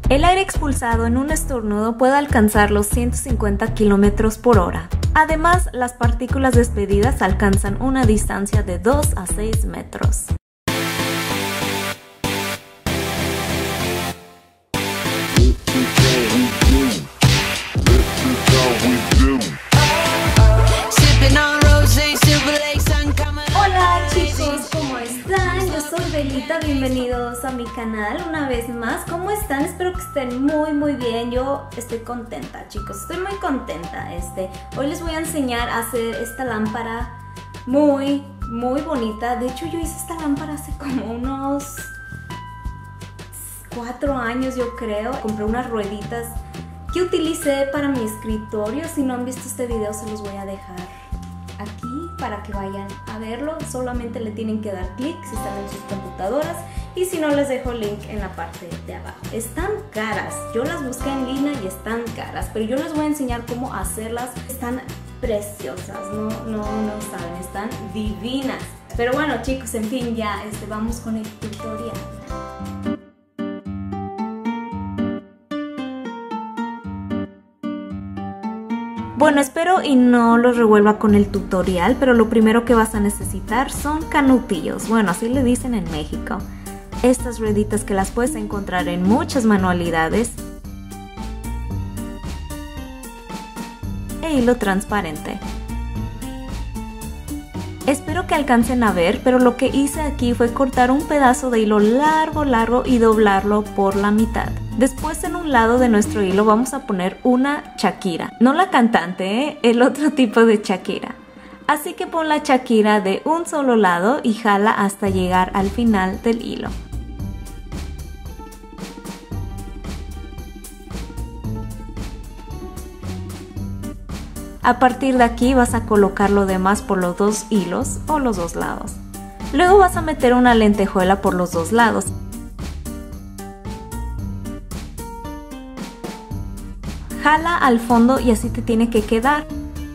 El aire expulsado en un estornudo puede alcanzar los 150 km por hora. Además, las partículas despedidas alcanzan una distancia de 2 a 6 metros. Hola chicos, ¿cómo están? Yo soy Belita, bienvenidos a mi canal una vez más. ¿Cómo están? Espero que estén muy bien. Yo estoy contenta, chicos, estoy muy contenta. Hoy les voy a enseñar a hacer esta lámpara muy bonita. De hecho, yo hice esta lámpara hace como unos 4 años, yo creo. Compré unas rueditas que utilicé para mi escritorio. Si no han visto este video, se los voy a dejar aquí para que vayan a verlo. Solamente le tienen que dar clic si están en sus computadoras, y si no, les dejo el link en la parte de abajo. Están caras, yo las busqué en línea y están caras, pero yo les voy a enseñar cómo hacerlas. Están preciosas, no saben, están divinas. Pero bueno chicos, en fin, ya vamos con el tutorial. Bueno, espero y no los revuelva con el tutorial, pero lo primero que vas a necesitar son canutillos. Bueno, así le dicen en México. Estas rueditas que las puedes encontrar en muchas manualidades. E hilo transparente. Espero que alcancen a ver, pero lo que hice aquí fue cortar un pedazo de hilo largo y doblarlo por la mitad. Después, en un lado de nuestro hilo vamos a poner una Shakira. No la cantante, el otro tipo de Shakira. Así que pon la Shakira de un solo lado y jala hasta llegar al final del hilo. A partir de aquí vas a colocar lo demás por los dos hilos o los dos lados. Luego vas a meter una lentejuela por los dos lados. Jala al fondo y así te tiene que quedar.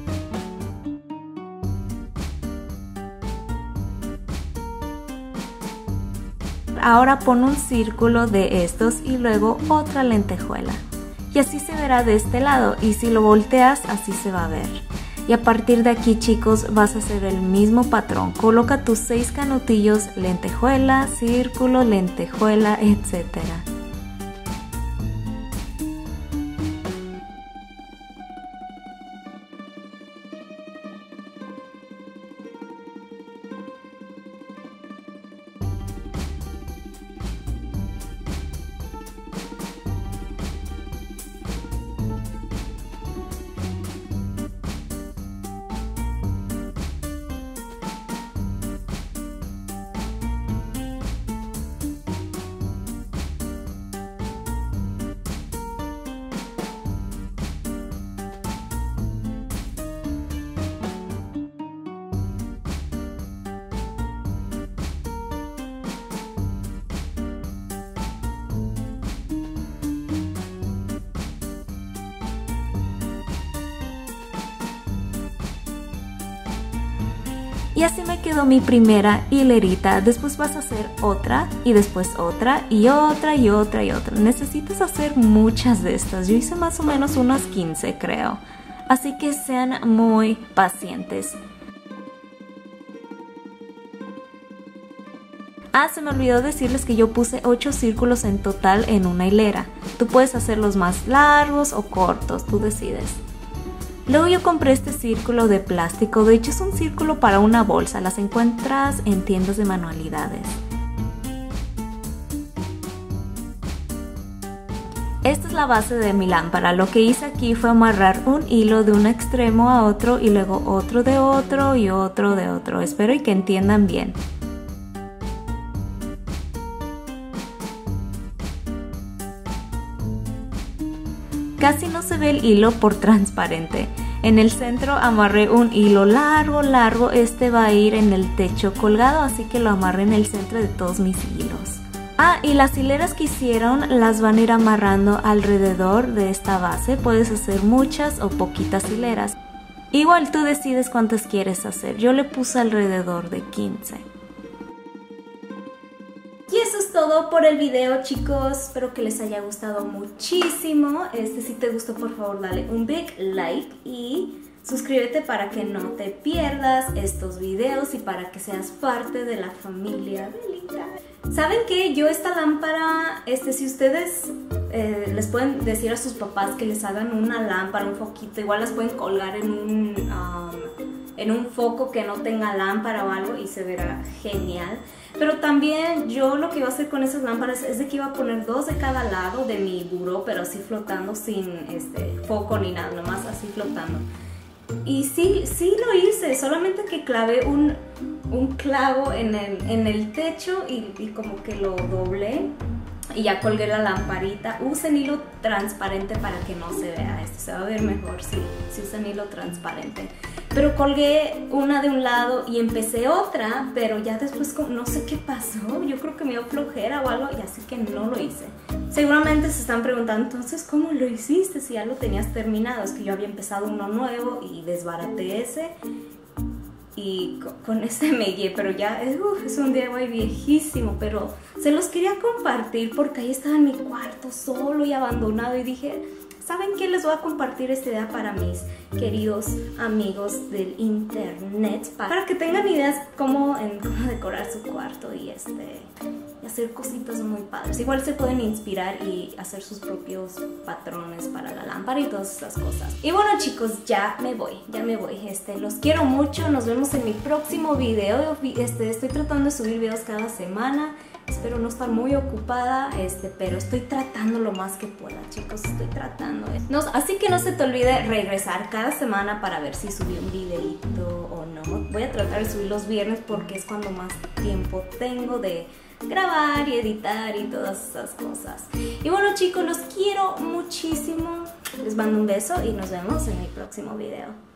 Ahora pon un círculo de estos y luego otra lentejuela. Y así se verá de este lado, y si lo volteas así se va a ver. Y a partir de aquí, chicos, vas a hacer el mismo patrón. Coloca tus 6 canutillos, lentejuela, círculo, lentejuela, etcétera. Y así me quedó mi primera hilerita. Después vas a hacer otra y después otra y otra y otra y otra. Necesitas hacer muchas de estas. Yo hice más o menos unas 15, creo. Así que sean muy pacientes. Ah, se me olvidó decirles que yo puse 8 círculos en total en una hilera. Tú puedes hacerlos más largos o cortos, tú decides. Luego yo compré este círculo de plástico. De hecho es un círculo para una bolsa. Las encuentras en tiendas de manualidades. Esta es la base de mi lámpara. Lo que hice aquí fue amarrar un hilo de un extremo a otro y luego otro de otro y otro de otro. Espero y que entiendan bien. Casi no se ve el hilo por transparente. En el centro amarré un hilo largo, este va a ir en el techo colgado, así que lo amarré en el centro de todos mis hilos. Ah, y las hileras que hicieron las van a ir amarrando alrededor de esta base. Puedes hacer muchas o poquitas hileras. Igual tú decides cuántas quieres hacer. Yo le puse alrededor de 15. Y eso es todo todo por el video, chicos. Espero que les haya gustado muchísimo. Si te gustó, por favor dale un big like y suscríbete para que no te pierdas estos videos y para que seas parte de la familia Belita. ¿Saben qué? Yo esta lámpara, si ustedes les pueden decir a sus papás que les hagan una lámpara, un foquito, igual las pueden colgar en un foco que no tenga lámpara o algo y se verá genial. Pero también yo lo que iba a hacer con esas lámparas es de que iba a poner 2 de cada lado de mi buró, pero así flotando, sin foco ni nada, nomás así flotando. Y sí lo hice, solamente que clavé un clavo en el techo y como que lo doblé y ya colgué la lamparita. Usen hilo transparente para que no se vea esto, se va a ver mejor si usan hilo transparente. Pero colgué una de un lado y empecé otra, pero ya después no sé qué pasó, yo creo que me dio flojera o algo y así que no lo hice. Seguramente se están preguntando, entonces ¿cómo lo hiciste si ya lo tenías terminado? Es que yo había empezado uno nuevo y desbaraté ese y con ese me guié, pero ya es un DIY viejísimo, pero se los quería compartir porque ahí estaba en mi cuarto solo y abandonado y dije, ¿saben qué? Les voy a compartir esta idea para mis queridos amigos del internet, para que tengan ideas cómo decorar su cuarto y hacer cositas muy padres. Igual se pueden inspirar y hacer sus propios patrones para la lámpara y todas esas cosas. Y bueno, chicos, ya me voy. Los quiero mucho, nos vemos en mi próximo video. Estoy tratando de subir videos cada semana. Espero no estar muy ocupada, pero estoy tratando lo más que pueda, chicos, estoy tratando. Así que no se te olvide regresar cada semana para ver si subí un videito o no. Voy a tratar de subir los viernes porque es cuando más tiempo tengo de grabar y editar y todas esas cosas. Y bueno, chicos, los quiero muchísimo. Les mando un beso y nos vemos en mi próximo video.